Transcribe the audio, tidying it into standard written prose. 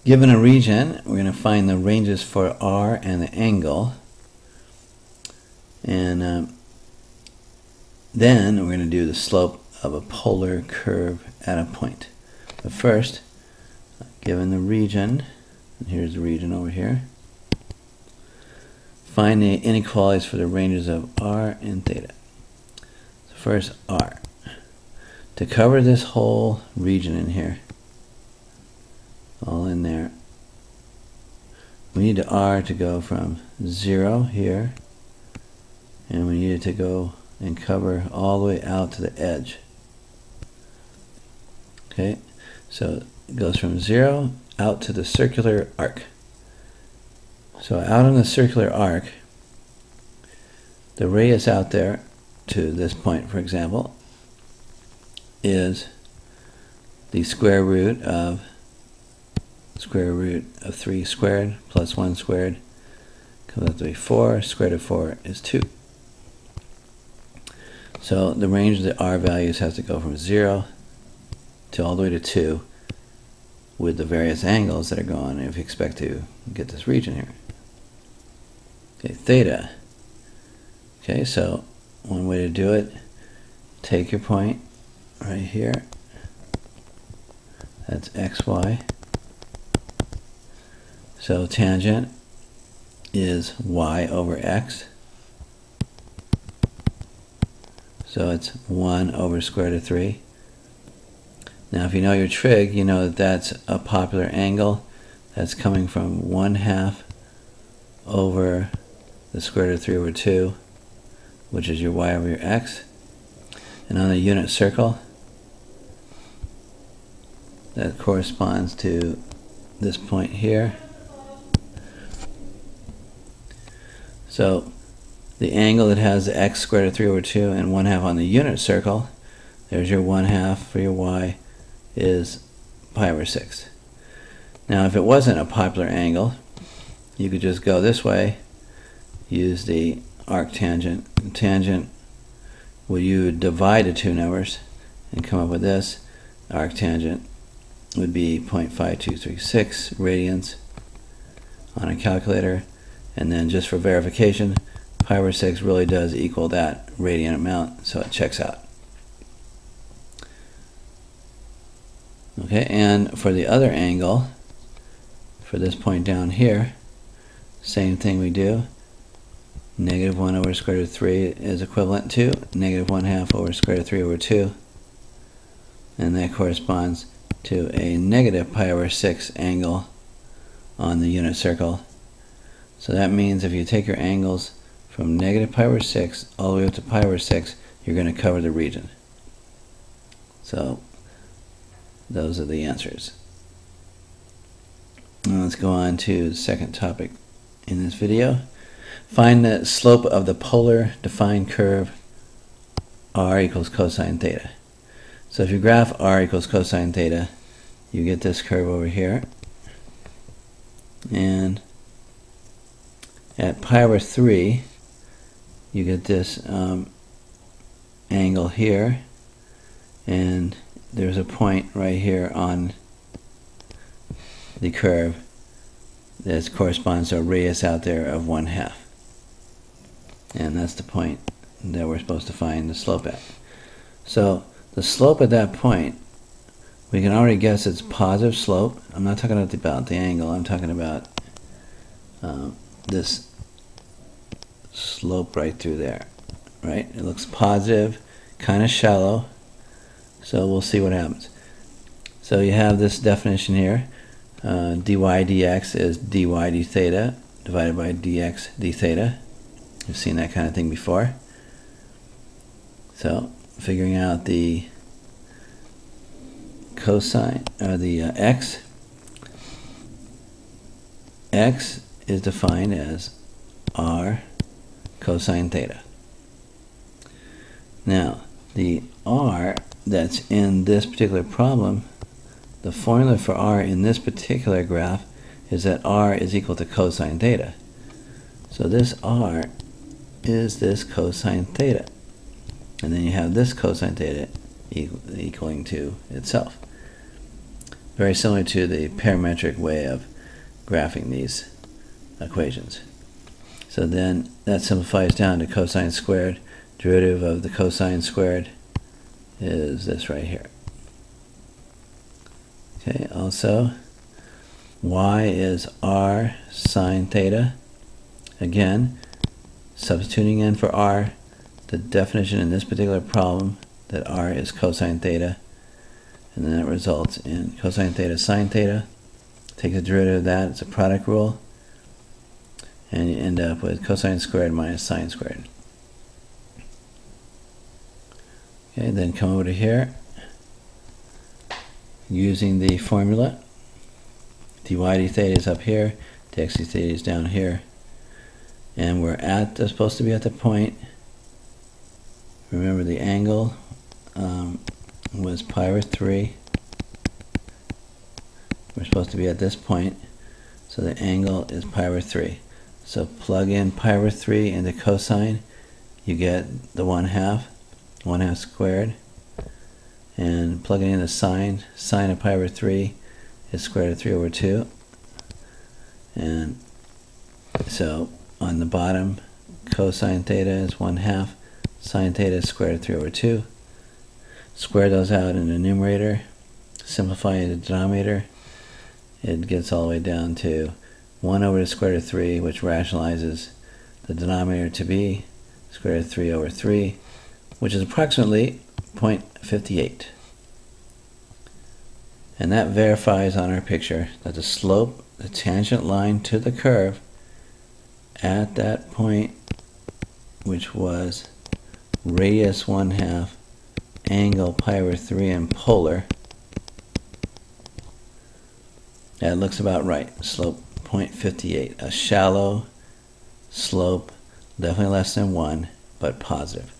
Given a region, we're going to find the ranges for r and the angle. And then we're going to do the slope of a polar curve at a point. But first, given the region, and here's the region over here, find the inequalities for the ranges of r and theta. So first, r. To cover this whole region in here, all in there, we need the r to go from 0 here, and we need it to go and cover all the way out to the edge. Okay, so it goes from 0 out to the circular arc. So out on the circular arc, the radius out there to this point, for example, is the square root of 3 squared plus 1 squared comes out to be 4. Square root of 4 is 2. So the range of the r values has to go from 0 to all the way to 2 with the various angles that are going if you expect to get this region here. Okay, theta. Okay, so one way to do it, take your point right here. That's xy. So tangent is y over x. So it's 1 over square root of 3. Now if you know your trig, you know that that's a popular angle. That's coming from 1/2 over the square root of 3 over 2, which is your y over your x. And on the unit circle, that corresponds to this point here. So the angle that has the x squared root of 3 over 2 and 1/2 on the unit circle, there's your 1/2 for your y, is pi over 6. Now if it wasn't a popular angle, you could just go this way, use the arctangent. Tangent, well, you would divide the two numbers and come up with this. Arctangent would be 0.5236 radians on a calculator, and then just for verification, pi over 6 really does equal that radian amount, so it checks out. Okay, and for the other angle, for this point down here, same thing we do. Negative 1 over square root of 3 is equivalent to negative 1/2 over square root of 3 over 2, and that corresponds to a negative pi over 6 angle on the unit circle. So that means if you take your angles from negative pi over 6 all the way up to pi over 6, you're going to cover the region. So those are the answers. Now let's go on to the second topic in this video. Find the slope of the polar defined curve r equals cosine theta. So if you graph r equals cosine theta, you get this curve over here. And at pi over 3, you get this angle here. And there's a point right here on the curve that corresponds to a radius out there of 1/2. And that's the point that we're supposed to find the slope at. So the slope at that point, we can already guess it's positive slope. I'm not talking about the angle, I'm talking about this slope right through there. Right? It looks positive, kind of shallow. So we'll see what happens. So you have this definition here. Dy dx is dy d theta divided by dx d theta. You've seen that kind of thing before. So figuring out the cosine, or the x is defined as r cosine theta. Now the r that's in this particular problem, the formula for r in this particular graph is that r is equal to cosine theta. So this r is this cosine theta. And then you have this cosine theta equaling to itself. very similar to the parametric way of graphing these equations. So then that simplifies down to cosine squared. Derivative of the cosine squared is this right here. Okay, also y is r sine theta. Again, substituting in for r, the definition in this particular problem that r is cosine theta, and then it results in cosine theta sine theta. Take the derivative of that, it's a product rule, and you end up with cosine squared minus sine squared. Okay, then come over to here, using the formula, dy d theta is up here, dx d theta is down here, and we're supposed to be at the point. Remember the angle was pi over 3. We're supposed to be at this point, so the angle is pi over 3. So plug in pi over 3 into cosine, you get the 1/2 squared, and plugging in the sine of pi over 3 is square root of 3 over 2. And so on the bottom, cosine theta is 1/2, sine theta is square root of 3 over 2. Square those out in the numerator, simplify the denominator, it gets all the way down to 1 over the square root of 3, which rationalizes the denominator to be square root of 3 over 3, which is approximately 0.58. And that verifies on our picture that the slope, the tangent line to the curve at that point, which was radius 1/2, angle pi over 3 and polar, that looks about right. Slope 0.58, a shallow slope, definitely less than 1, but positive.